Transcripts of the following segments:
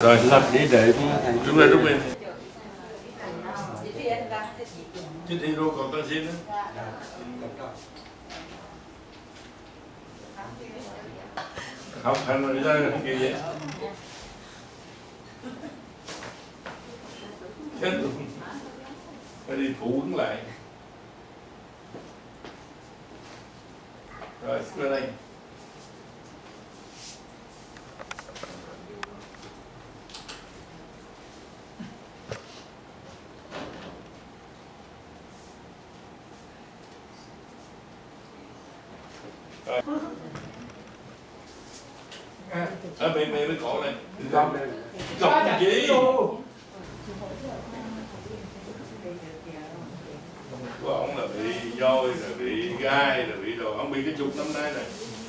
Rồi lập đi để đúng rồi đúng rồi. Chứ thi đua còn tân xin nữa. Học hành rồi ra không kêu vậy. Chết luôn. Phải đi thủ ứng lại. Rồi, lên đây. Rồi. Ở bên bên cái cổ này. Gọc gì? Của ông là bị voi, là bị gai, là bị đồ. Ông bị cái chục năm nay này.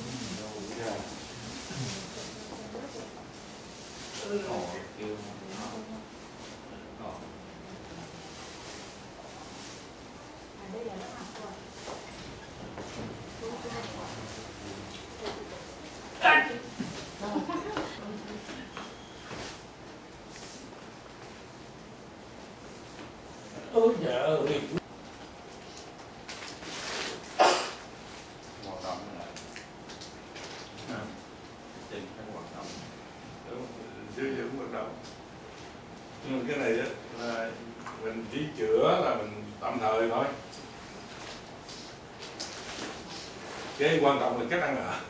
Ôi trời ơi. Hoạt động này. Trên các hoạt động. Đúng, sử dụng hoạt động. Nhưng cái này đó là mình chỉ chữa là mình tạm thời thôi. Cái quan trọng là cách ăn ở.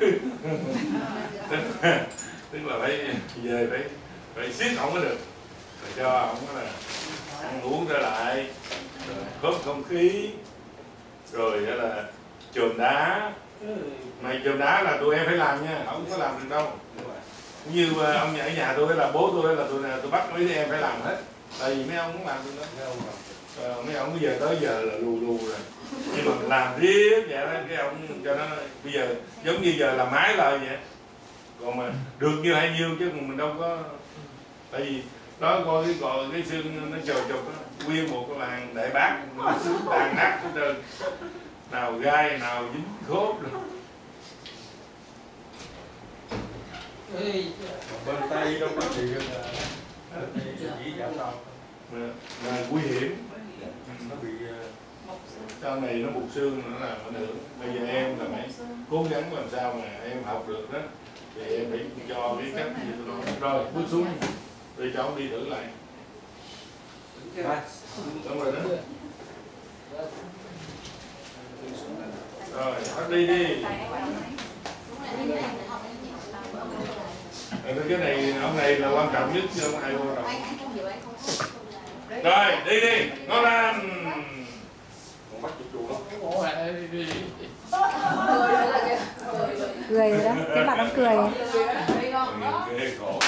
Tức là phải về phải siết ổng mới được. Rồi cho ổng là ăn uống trở lại, rồi hớp không khí, rồi là chườm đá. Này chườm đá là tụi em phải làm nha, không có làm được đâu. Như ông ở nhà tôi là bố tôi là tôi bắt mấy đứa em phải làm hết. Tại vì mấy ông cũng làm được đó. Mấy ông bây giờ tới giờ là lù rồi. Nhưng mà làm riết vậy đó, cái ông cho nó bây giờ giống như giờ làm mái lời vậy. Còn mà được như hay nhiêu chứ mình đâu có. Tại vì đó coi cái xương nó trồi trục đó, nguyên một cái làng Đại Bác tàn nát hết trơn, nào gai nào dính khốp rồi. Bên tay đâu có gì chỉ giảm đâu là nguy hiểm, nó bị sau này nó bục xương nữa là ảnh hưởng. Bây giờ em là phải cố gắng làm sao mà em học được đó thì em phải cho cái cách gì tôi nói. Rồi bước xuống rồi cho ông đi thử lại. Đúng rồi đó. Rồi bắt đi đi. Cái này ông này là quan trọng nhất chứ không ai quan trọng. Rồi đi đi ngon lành. Còn bắt chuột đó. Cười rồi đó, cái mặt ông cười. Ghê khổ.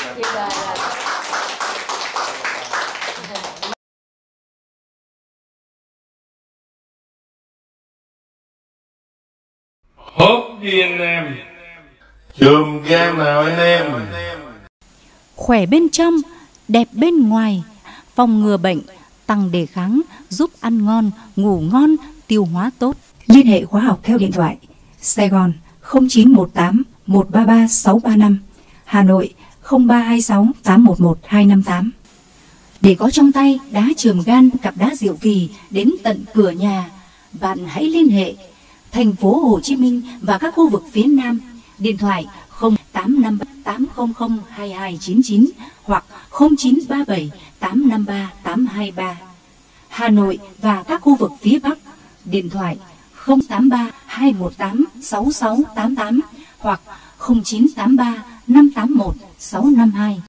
Hốt đi anh em. Chùm game nào anh em. Khỏe bên trong, đẹp bên ngoài, phòng ngừa bệnh, tăng đề kháng, giúp ăn ngon, ngủ ngon, tiêu hóa tốt. Liên hệ khóa học theo điện thoại Sài Gòn 0918 133 635, Hà Nội 0326 811 258. Để có trong tay đá chườm gan, cặp đá diệu kỳ đến tận cửa nhà, bạn hãy liên hệ thành phố Hồ Chí Minh và các khu vực phía Nam. Điện thoại 0853 800 2299 hoặc 0937 853 823. Hà Nội và các khu vực phía Bắc. Điện thoại 083 218 6688 hoặc 0983 581 652.